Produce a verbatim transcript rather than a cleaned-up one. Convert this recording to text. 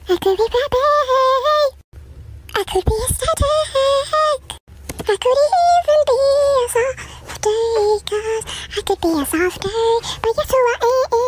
I could be prppey. I could be static. I could even be a soft day, 'cause I could be a soft day, but yes, who I am.